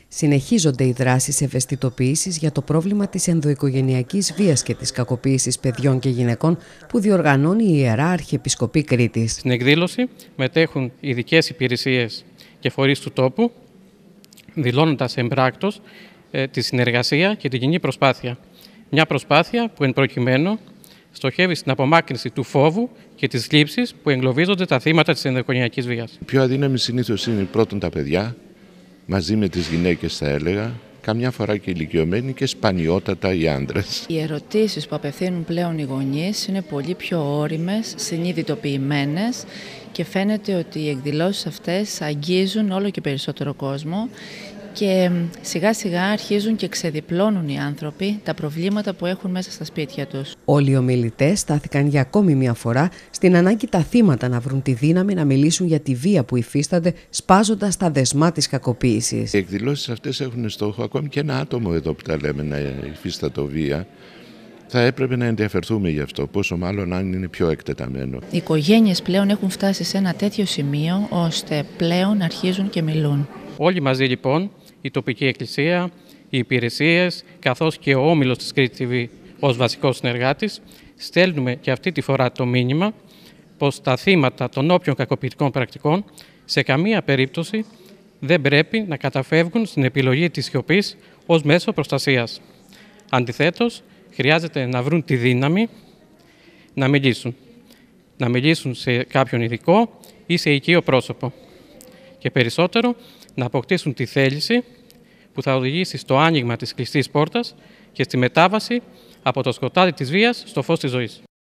Συνεχίζονται οι δράσεις ευαισθητοποίησης για το πρόβλημα της ενδοοικογενειακής βίας και της κακοποίησης παιδιών και γυναικών που διοργανώνει η Ιερά Αρχιεπισκοπή Κρήτης. Στην εκδήλωση μετέχουν ειδικές υπηρεσίες και φορείς του τόπου, δηλώνοντας εμπράκτος τη συνεργασία και την κοινή προσπάθεια. Μια προσπάθεια που εν προκειμένου στοχεύει στην απομάκρυνση του φόβου και της θλίψης που εγκλωβίζονται τα θύματα της ενδοοικογενειακής βίας. Η πιο αδύναμη συνήθως είναι πρώτον τα παιδιά, μαζί με τις γυναίκες θα έλεγα, καμιά φορά και ηλικιωμένοι και σπανιότατα οι άντρες. Οι ερωτήσεις που απευθύνουν πλέον οι γονείς είναι πολύ πιο ώριμες, συνειδητοποιημένες και φαίνεται ότι οι εκδηλώσεις αυτές αγγίζουν όλο και περισσότερο κόσμο και σιγά σιγά αρχίζουν και ξεδιπλώνουν οι άνθρωποι τα προβλήματα που έχουν μέσα στα σπίτια τους. Όλοι οι ομιλητές στάθηκαν για ακόμη μια φορά στην ανάγκη τα θύματα να βρουν τη δύναμη να μιλήσουν για τη βία που υφίστανται, σπάζοντας τα δεσμά της κακοποίησης. Οι εκδηλώσεις αυτές έχουν στόχο ακόμη και ένα άτομο εδώ που τα λέμε να υφίστατο βία. Θα έπρεπε να ενδιαφερθούμε γι' αυτό, πόσο μάλλον αν είναι πιο εκτεταμένο. Οι οικογένειες πλέον έχουν φτάσει σε ένα τέτοιο σημείο ώστε πλέον αρχίζουν και μιλούν. Όλοι μαζί λοιπόν, η τοπική εκκλησία, οι υπηρεσίες, καθώς και ο όμιλος της Κρήτη TV ως βασικός συνεργάτης, στέλνουμε και αυτή τη φορά το μήνυμα πως τα θύματα των όποιων κακοποιητικών πρακτικών σε καμία περίπτωση δεν πρέπει να καταφεύγουν στην επιλογή της σιωπής ως μέσο προστασίας. Αντιθέτως, χρειάζεται να βρουν τη δύναμη να μιλήσουν. Να μιλήσουν σε κάποιον ειδικό ή σε οικείο πρόσωπο. Και περισσότερο, να αποκτήσουν τη θέληση που θα οδηγήσει στο άνοιγμα της κλειστής πόρτας και στη μετάβαση από το σκοτάδι της βίας στο φως της ζωής.